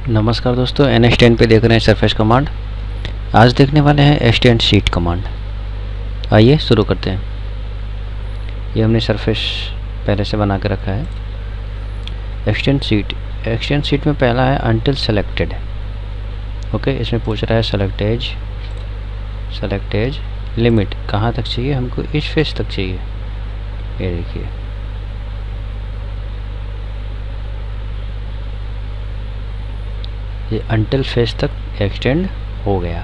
नमस्कार दोस्तों, NH10 पे देख रहे हैं सरफेस कमांड। आज देखने वाले हैं एक्सटेंड शीट कमांड। आइए शुरू करते हैं। ये हमने सरफेस पहले से बना के रखा है। एक्सटेंड शीट में पहला है अनटिल सेलेक्टेड। ओके, इसमें पूछ रहा है सेलेक्ट एज लिमिट कहाँ तक चाहिए हमको, इस फेस तक चाहिए। ये देखिए, ये अनटिल फेस तक एक्सटेंड हो गया।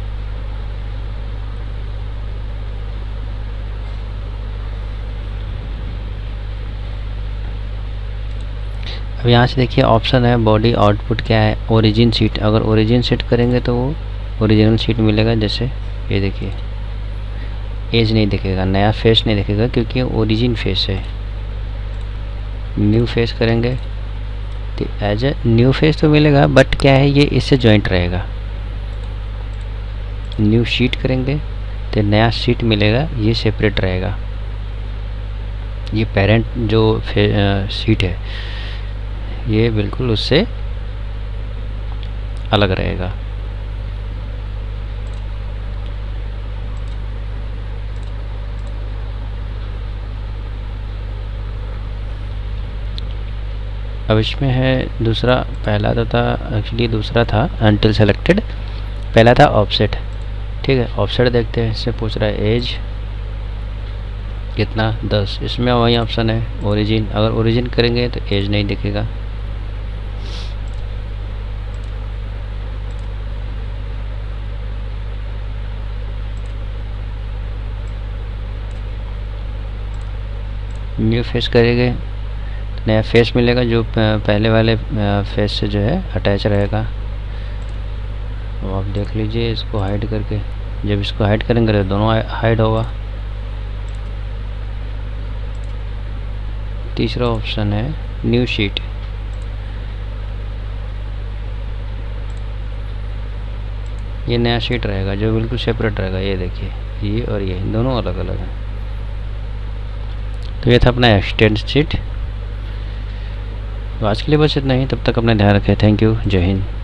अब यहाँ से देखिए ऑप्शन है बॉडी आउटपुट क्या है, ओरिजिन सीट। अगर ओरिजिन सेट करेंगे तो वो ओरिजिनल सीट मिलेगा। जैसे ये देखिए, एज नहीं दिखेगा, नया फेस नहीं दिखेगा क्योंकि ओरिजिन फेस है। न्यू फेस करेंगे तो एज ए न्यू फेस तो मिलेगा, बट क्या है ये इससे जॉइंट रहेगा। न्यू शीट करेंगे तो नया शीट मिलेगा, ये सेपरेट रहेगा। ये पेरेंट जो शीट है ये बिल्कुल उससे अलग रहेगा। अब इसमें है दूसरा, पहला तो था एक्चुअली, दूसरा था अनटिल सेलेक्टेड, पहला था ऑफसेट। ठीक है, ऑफसेट देखते हैं। इससे पूछ रहा है एज कितना, 10। इसमें वही ऑप्शन है ओरिजिन। अगर ओरिजिन करेंगे तो एज नहीं दिखेगा। न्यू फेस करेंगे नया फेस मिलेगा जो पहले वाले फेस से जो है अटैच रहेगा। तो आप देख लीजिए इसको हाइड करके। जब इसको हाइड करेंगे तो दोनों हाइड होगा। तीसरा ऑप्शन है न्यू शीट। ये नया शीट रहेगा जो बिल्कुल सेपरेट रहेगा। ये देखिए, ये और ये दोनों अलग अलग हैं। तो ये था अपना एक्सटेंड शीट। तो आज के लिए बस इतना ही। तब तक अपना ध्यान रखें। Thank you. जय हिंद।